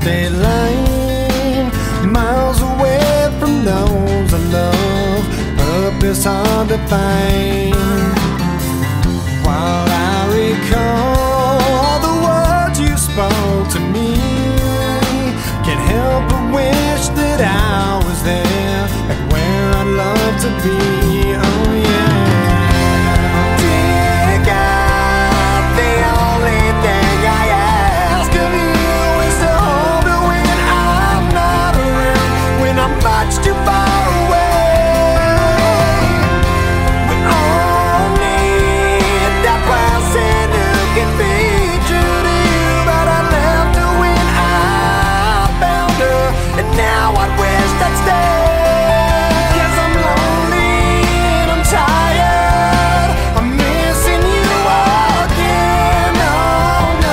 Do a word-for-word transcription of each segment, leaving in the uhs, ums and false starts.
state line, miles away from those I love, purpose hard to find. While I recall the words you spoke to me, can't help but wish that I was there, back where I'd love to be. Oh yeah. Dear God, the only thing I ask of you is to hold me when I'm not around, when I'm much too far away. We all need that person who can be true to you, but I left her when I found her, and now I wish I'd stay. Cause I'm lonely and I'm tired, I'm missing you again. Oh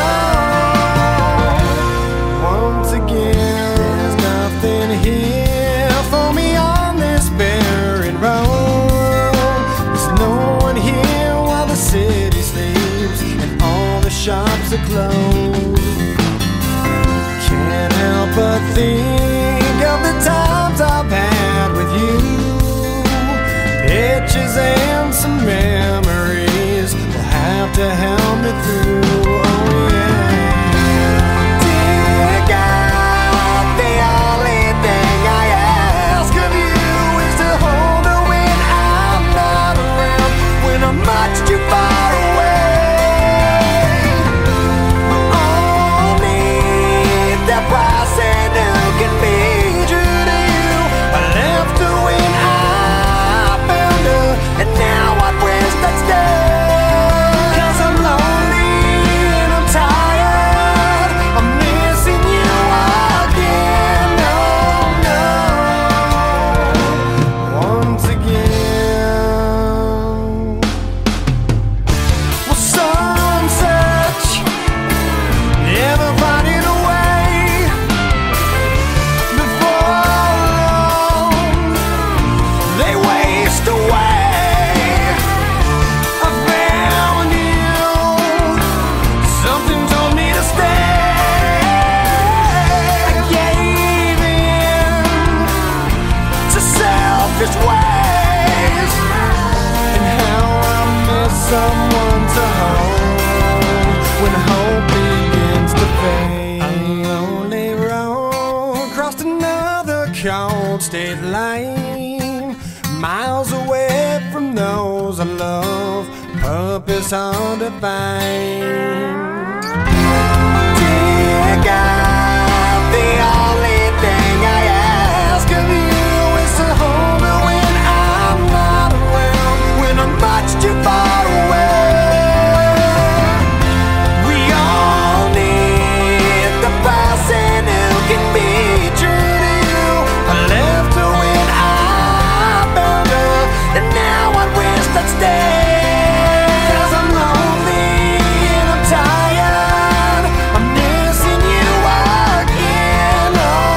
no. Once again, there's nothing here for me on this barren road. There's no one here while the city sleeps and all the shops are closed. Can't help but think of the times I've had with you, pictures and some memories will have to help me through. Oh yeah. Dear God, the only thing I ask of you is to hold her when I'm not around, when I'm much too far away. We all need that person who can be true to you. I left her when I found her, and now I wish I'd stay. Cause I'm lonely and I'm tired, I'm missing you again. Oh no. Once again. Well, some search, never finding a way. Before long, they waste away. I found you, something told me to stay. I gave in to selfish ways, and how I miss someone to hold when hope begins to fade. Lonely road, crossed another cold state line, miles away from those I love, purpose hard to find. Dear God, the only thing I ask of you is to hold me when I'm not around, when I'm much too far away. We all need the person who can be true to you. I left her when I found her, and now I wish I'd stay. Cause I'm lonely and I'm tired, I'm missing you again. Oh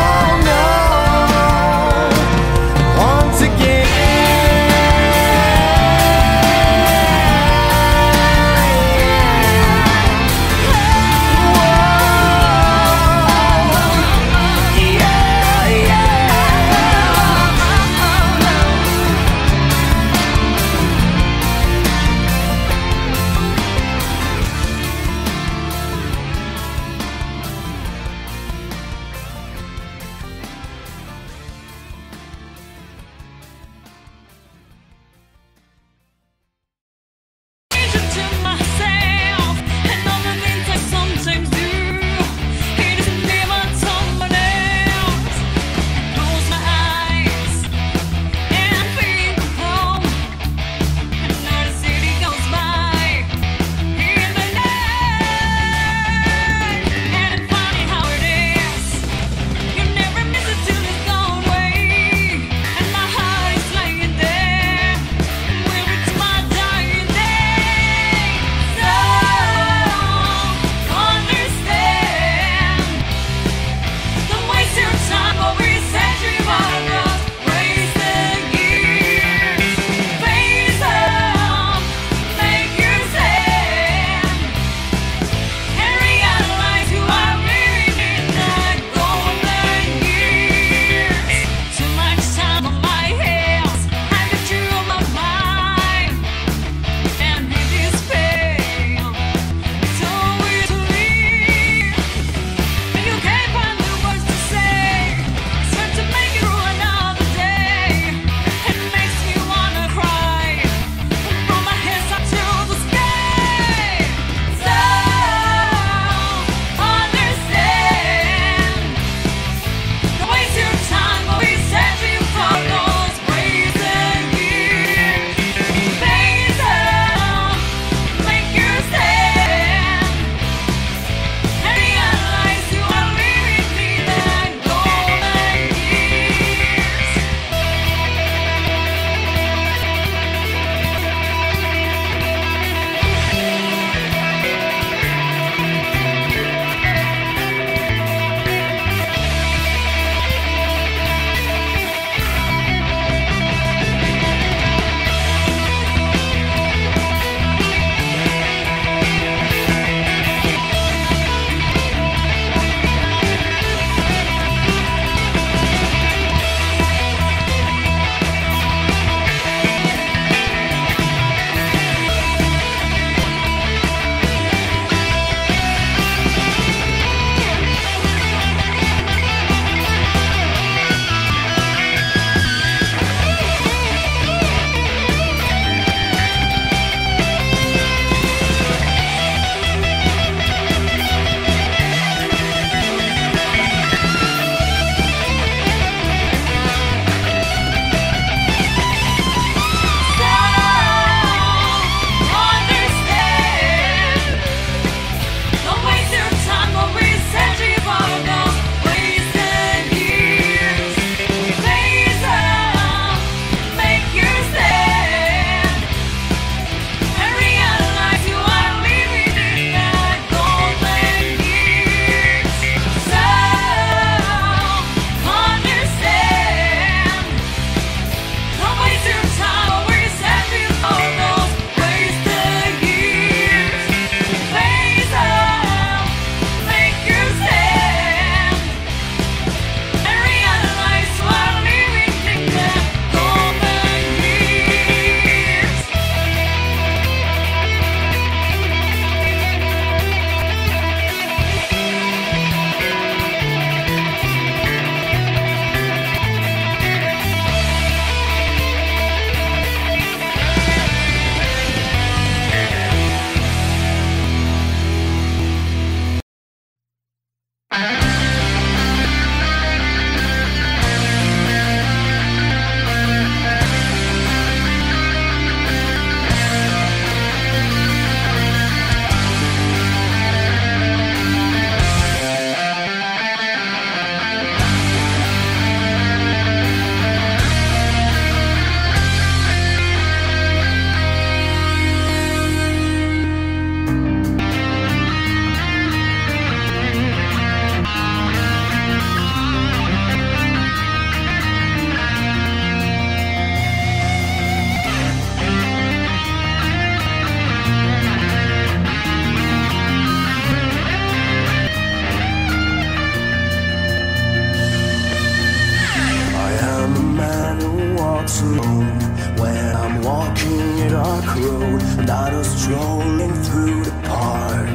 that are strolling through the park.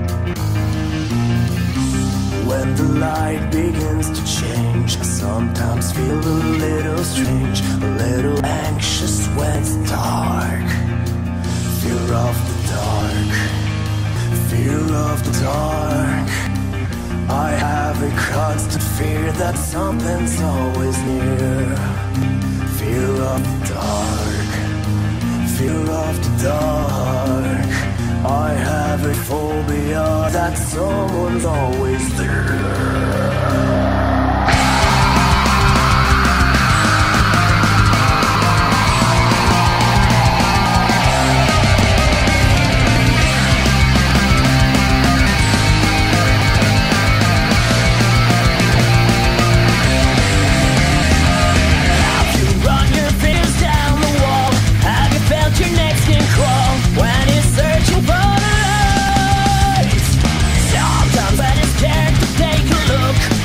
When the light begins to change, I sometimes feel a little strange, a little anxious when it's dark. Fear of the dark, fear of the dark. I have a constant fear that something's always near. Fear of the dark, fear of the dark. I have a phobia that someone's always there. Your neck skin crawl when you're searching for the light. Sometimes when you're scared to take a look,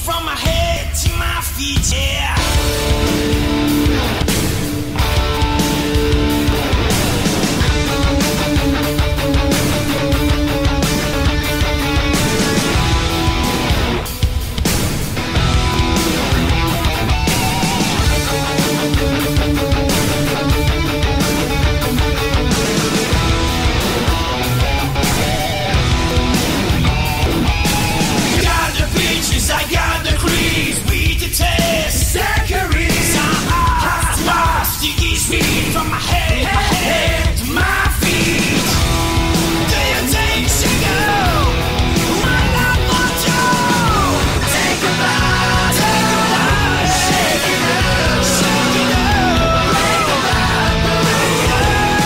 from my head to my feet, yeah. I got the crease, we detest Zachary's. Hot, hot, sticky sweet from my head, head to my feet. Do you take sugar? Why not want you? Take a bite, take a bite, shake it up, shake it up, take a bite, take it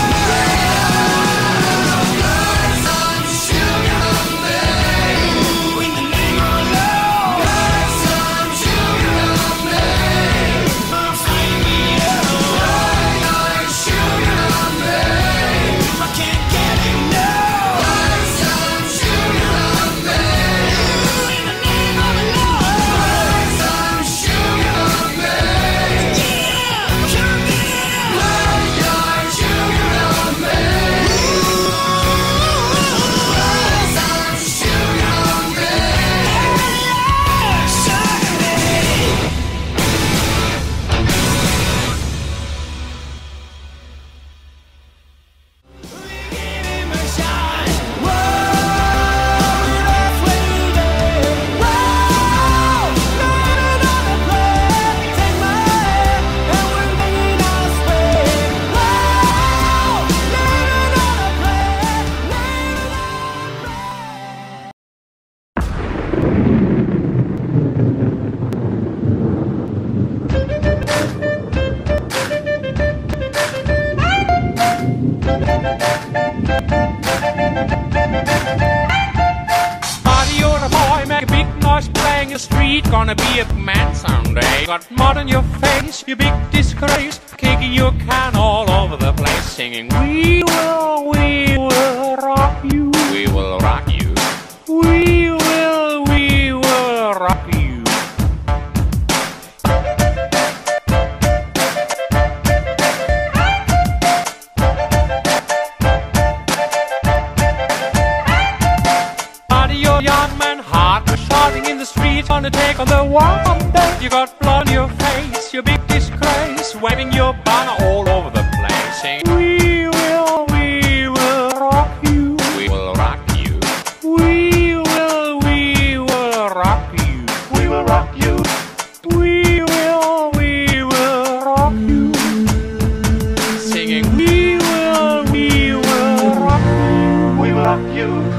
up. Put some sugar on me. Ooh, in the name of love. Gonna be a man someday. Got mud on your face, you big disgrace. Kicking your can all over the place, singing, we will, we will rock you. We will rock you. We will, we will rock you. Party your young man, heart shouting in the street, gonna take on the world someday. You got blood on your face, you big disgrace, waving your banner all over the place, saying, we will, we will rock you. We will rock you. We will, we will rock you. We will rock you. We will, we will rock you. Singing, we will, we will rock you. We will rock you.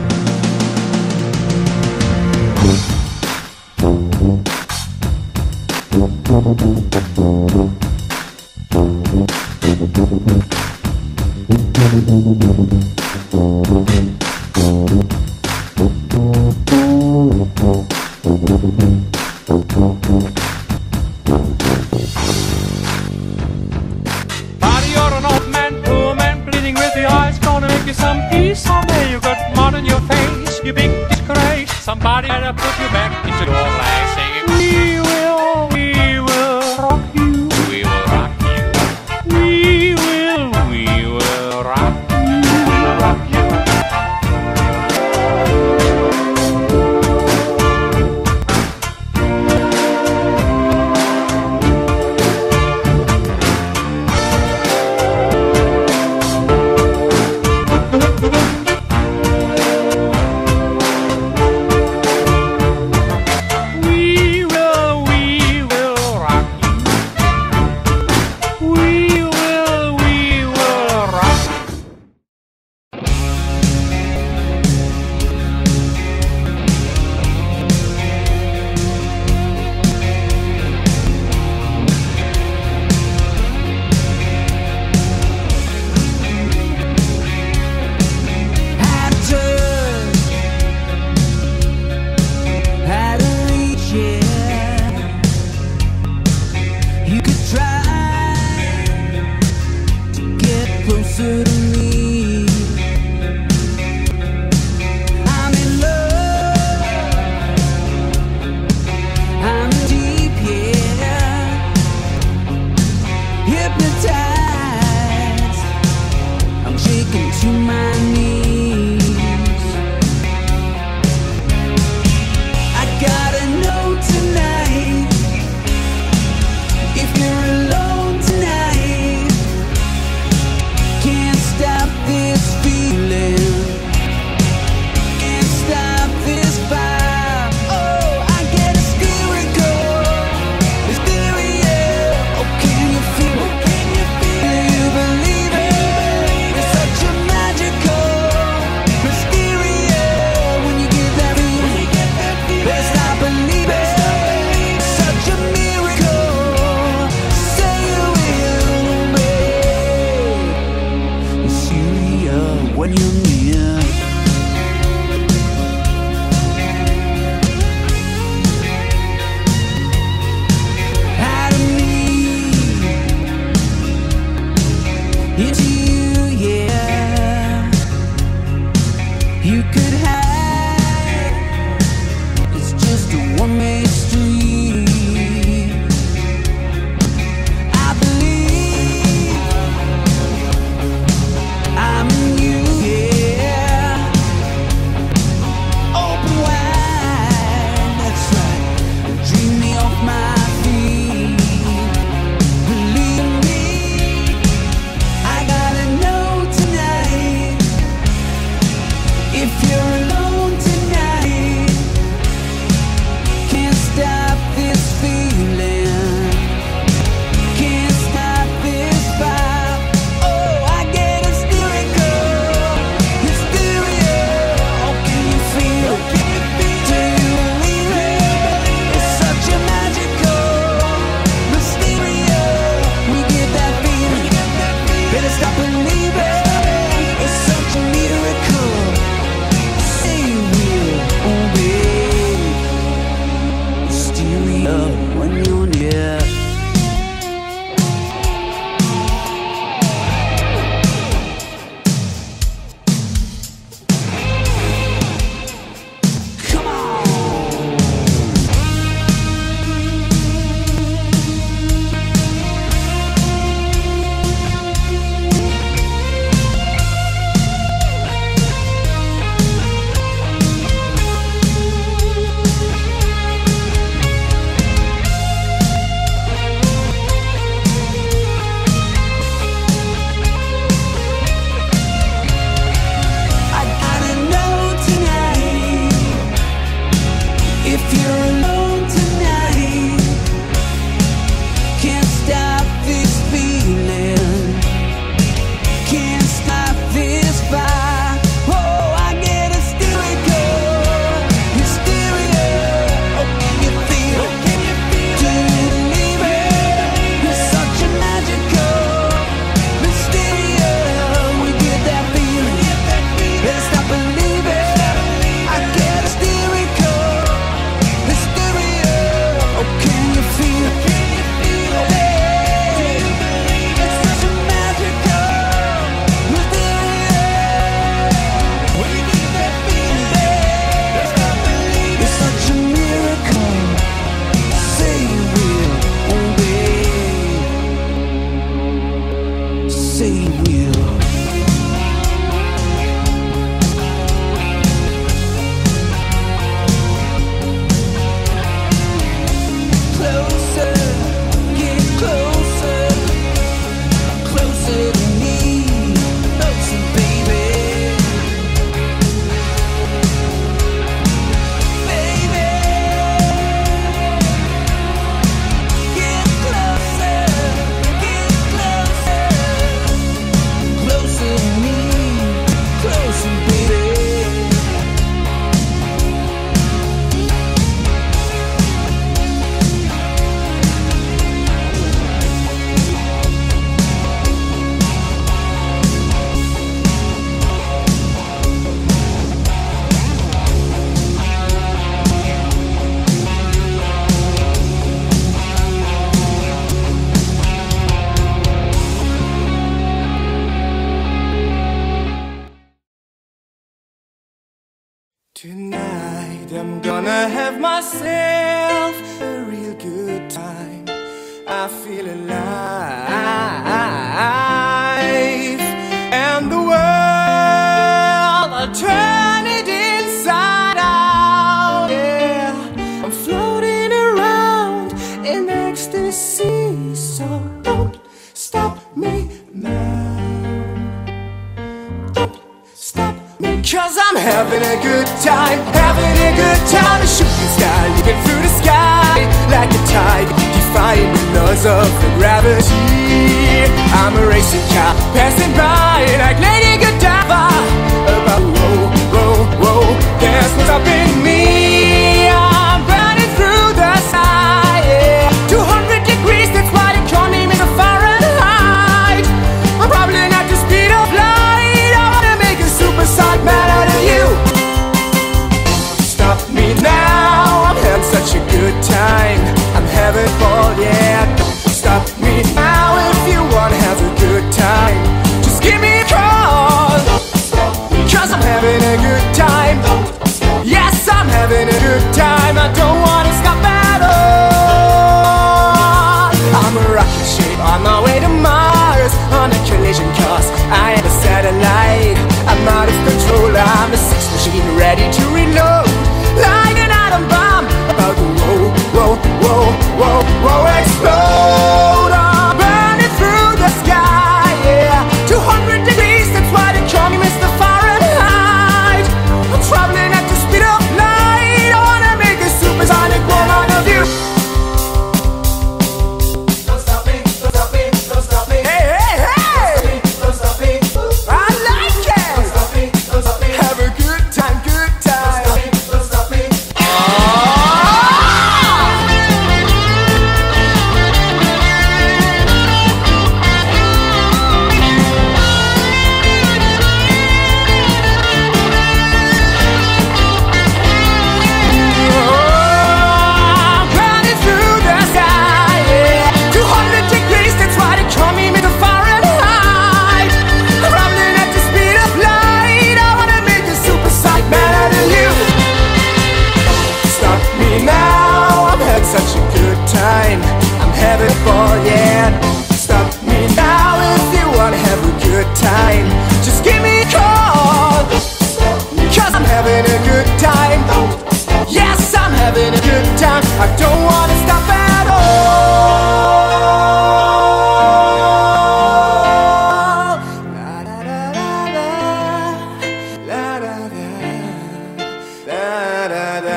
Party, you're an old man, poor man, bleeding with the eyes, gonna make you some peace someday. You got mud on your face, you big disgrace. Somebody better put you back into your place, singing, we will, we will rock you. We will rock you. We will, we will rock you. We will rock you. myself a real good time. I feel alive, and the world, I'll turn it inside out. Yeah, I'm floating around in ecstasy, so don't stop me now. Don't stop me, 'cause I'm having a good time, having a good time. A shooting star leaping through the sky like a tide, defying the laws of the gravity. I'm a racing car passing by like Lady Godiva. About whoa, whoa, whoa, there's no stopping me. I'm burning through the sky, yeah. two hundred degrees, that's why they call me Mister Fahrenheit. I'm probably not the speed of light. I wanna make a supersonic man out of you. Stop me now, I'm having such a good time. I'm having fun, yeah. Stop me now if you wanna have a good time. Just give me a call, 'cause I'm having a good time. Yes, I'm having a good time. I don't wanna stop at all. I'm a rocket ship on my way to Mars, on a collision course. I am a satellite. I'm out of control. I'm a sex machine ready to reload, like an atom bomb about to whoa, whoa, whoa, whoa, whoa, explode. I'm burning through the sky, yeah. two hundred degrees, that's why they call me Mister Fahrenheit. I'm traveling at the speed of light. I wanna make a supersonic woman of you. Don't stop me, don't stop me, don't stop me. Hey, hey, hey! Don't stop me, don't stop me. I like it. Don't stop me, don't stop me. Have a good time, good time. Don't stop me, don't stop me. Such a good time, I'm having fun, yeah. Stop me now if you wanna have a good time. Just give me a call, 'cause I'm having a good time. Yes, I'm having a good time. I don't wanna stop at all. La da da da da, la da da, la da da.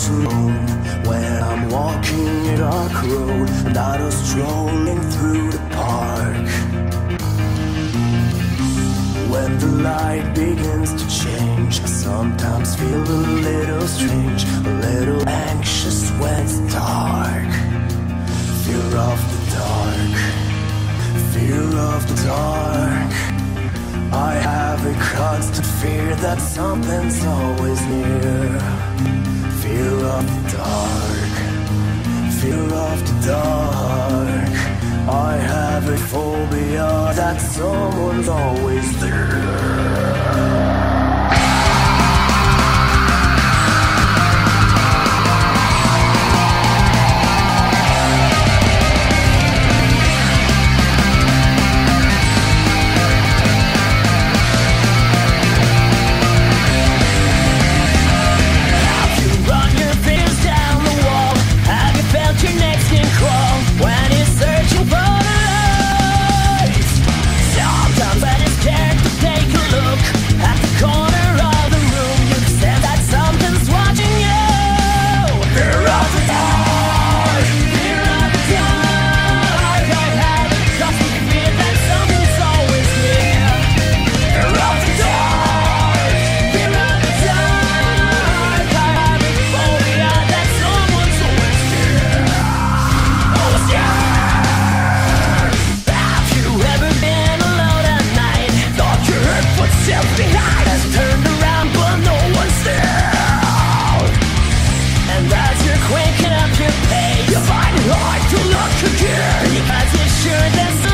house alone when I'm walking a dark road and I was strolling through the park. When the light begins to change, I sometimes feel a little strange, a little anxious when it's dark. Fear of the dark, fear of the dark. I have a constant fear that something's always near. Fear of the dark, fear of the dark. I have a phobia that someone's always there. Hard to look again, because you're sure there's